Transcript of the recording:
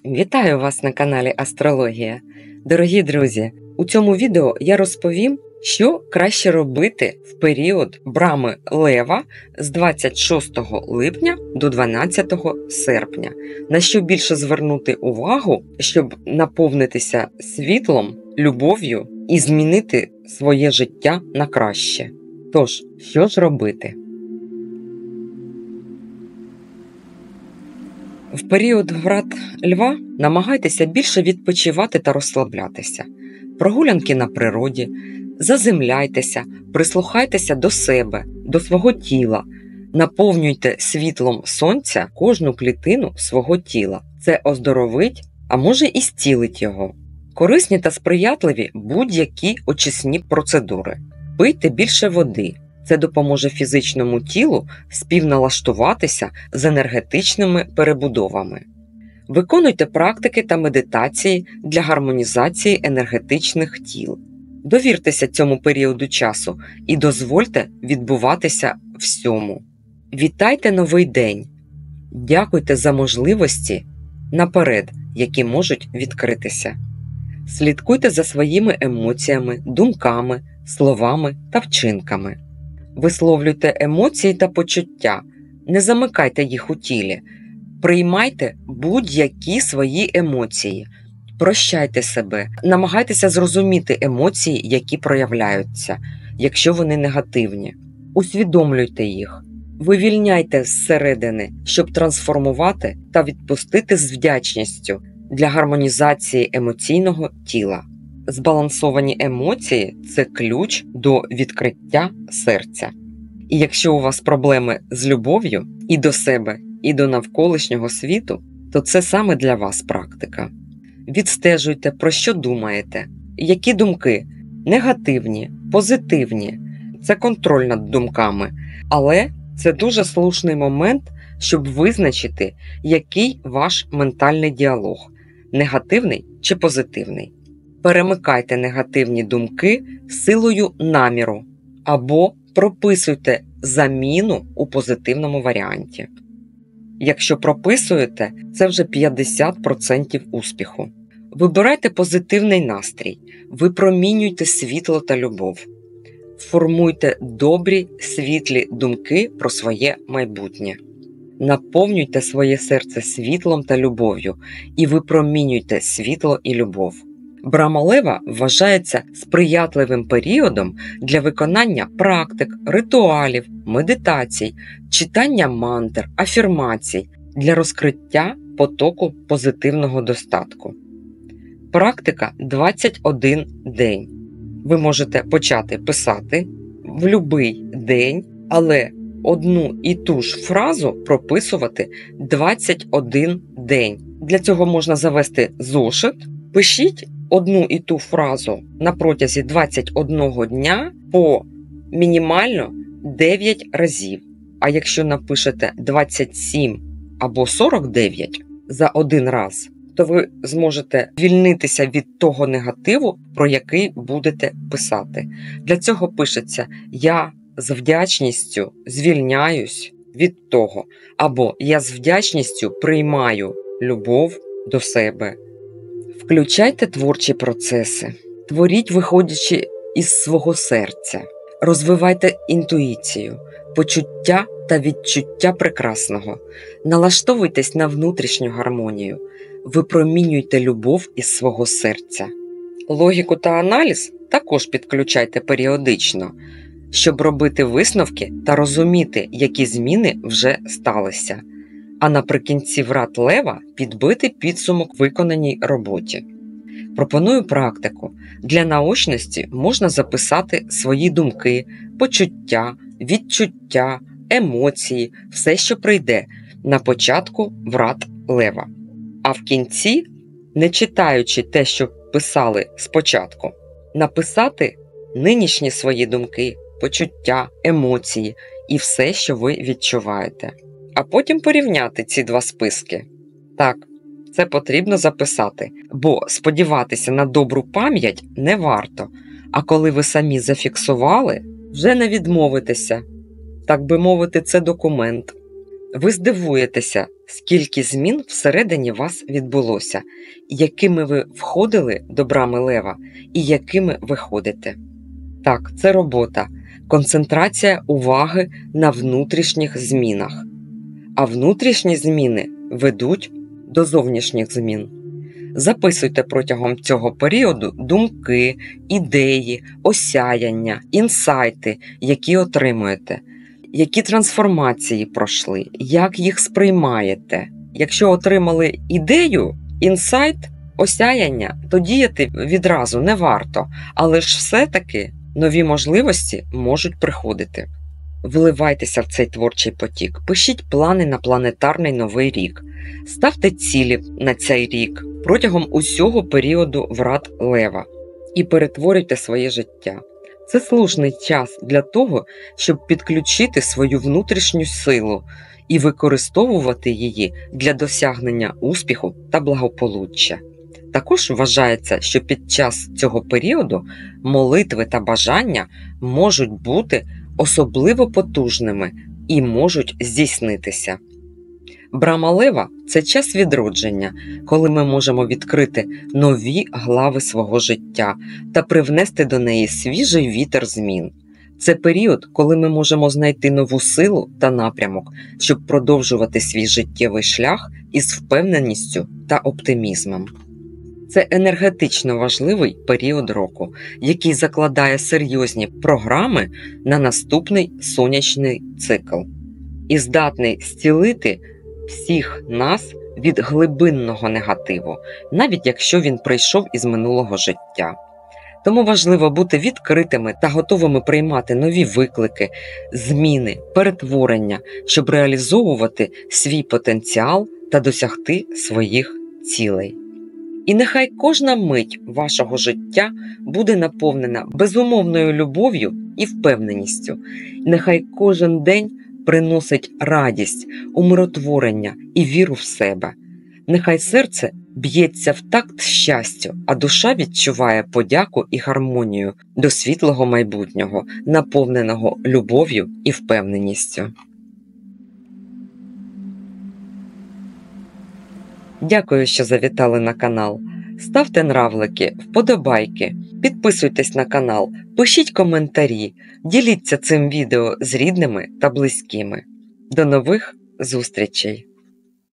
Вітаю вас на каналі Астрологія. Дорогі друзі, у цьому відео я розповім, що краще робити в період Брами Лева з 26 липня до 12 серпня. На що більше звернути увагу, щоб наповнитися світлом, любов'ю і змінити своє життя на краще. Тож, що ж робити? В період врат Льва намагайтеся більше відпочивати та розслаблятися. Прогулянки на природі, заземляйтеся, прислухайтеся до себе, до свого тіла, наповнюйте світлом сонця кожну клітину свого тіла. Це оздоровить, а може і зцілить його. Корисні та сприятливі будь-які очисні процедури. Пийте більше води. Це допоможе фізичному тілу співналаштуватися з енергетичними перебудовами. Виконуйте практики та медитації для гармонізації енергетичних тіл. Довіртеся цьому періоду часу і дозвольте відбуватися всьому. Вітайте новий день! Дякуйте за можливості наперед, які можуть відкритися. Слідкуйте за своїми емоціями, думками, словами та вчинками. Висловлюйте емоції та почуття, не замикайте їх у тілі. Приймайте будь-які свої емоції. Прощайте себе, намагайтеся зрозуміти емоції, які проявляються, якщо вони негативні. Усвідомлюйте їх. Вивільняйте зсередини, щоб трансформувати та відпустити з вдячністю для гармонізації емоційного тіла. Збалансовані емоції – це ключ до відкриття серця. І якщо у вас проблеми з любов'ю і до себе, і до навколишнього світу, то це саме для вас практика. Відстежуйте, про що думаєте, які думки – негативні, позитивні. Це контроль над думками, але це дуже слушний момент, щоб визначити, який ваш ментальний діалог – негативний чи позитивний. Перемикайте негативні думки силою наміру або прописуйте заміну у позитивному варіанті. Якщо прописуєте, це вже 50% успіху. Вибирайте позитивний настрій, випромінюйте світло та любов. Формуйте добрі, світлі думки про своє майбутнє. Наповнюйте своє серце світлом та любов'ю і випромінюйте світло і любов. Брама Лева вважається сприятливим періодом для виконання практик, ритуалів, медитацій, читання мантр, афірмацій для розкриття потоку позитивного достатку. Практика 21 день. Ви можете почати писати в будь-який день, але одну і ту ж фразу прописувати 21 день. Для цього можна завести зошит. Пишіть одну і ту фразу на протязі 21 дня по мінімально 9 разів. А якщо напишете 27 або 49 за один раз, то ви зможете звільнитися від того негативу, про який будете писати. Для цього пишеться «Я з вдячністю звільняюсь від того» або «Я з вдячністю приймаю любов до себе». Включайте творчі процеси, творіть, виходячи із свого серця, розвивайте інтуїцію, почуття та відчуття прекрасного, налаштовуйтесь на внутрішню гармонію, випромінюйте любов із свого серця. Логіку та аналіз також підключайте періодично, щоб робити висновки та розуміти, які зміни вже сталися. А наприкінці врат Лева підбити підсумок виконаній роботі. Пропоную практику. Для наочності можна записати свої думки, почуття, відчуття, емоції, все, що прийде на початку врат Лева. А в кінці, не читаючи те, що писали спочатку, написати нинішні свої думки, почуття, емоції і все, що ви відчуваєте. А потім порівняти ці два списки. Так, це потрібно записати, бо сподіватися на добру пам'ять не варто, а коли ви самі зафіксували, вже не відмовитеся. Так би мовити, це документ. Ви здивуєтеся, скільки змін всередині вас відбулося, якими ви входили до брами лева і якими виходите. Так, це робота, концентрація уваги на внутрішніх змінах. А внутрішні зміни ведуть до зовнішніх змін. Записуйте протягом цього періоду думки, ідеї, осяяння, інсайти, які отримуєте, які трансформації пройшли, як їх сприймаєте. Якщо отримали ідею, інсайт, осяяння, то діяти відразу не варто, але ж все-таки нові можливості можуть приходити. Вливайтеся в цей творчий потік, пишіть плани на планетарний новий рік, ставте цілі на цей рік протягом усього періоду врат лева і перетворюйте своє життя. Це слушний час для того, щоб підключити свою внутрішню силу і використовувати її для досягнення успіху та благополуччя. Також вважається, що під час цього періоду молитви та бажання можуть бути особливо потужними і можуть здійснитися. Брама лева – це час відродження, коли ми можемо відкрити нові глави свого життя та привнести до неї свіжий вітер змін. Це період, коли ми можемо знайти нову силу та напрямок, щоб продовжувати свій життєвий шлях із впевненістю та оптимізмом. Це енергетично важливий період року, який закладає серйозні програми на наступний сонячний цикл і здатний зцілити всіх нас від глибинного негативу, навіть якщо він прийшов із минулого життя. Тому важливо бути відкритими та готовими приймати нові виклики, зміни, перетворення, щоб реалізовувати свій потенціал та досягти своїх цілей. І нехай кожна мить вашого життя буде наповнена безумовною любов'ю і впевненістю. Нехай кожен день приносить радість, умиротворення і віру в себе. Нехай серце б'ється в такт щастю, а душа відчуває подяку і гармонію до світлого майбутнього, наповненого любов'ю і впевненістю. Дякую, що завітали на канал. Ставте нравлики, вподобайки, підписуйтесь на канал, пишіть коментарі, діліться цим відео з рідними та близькими. До нових зустрічей!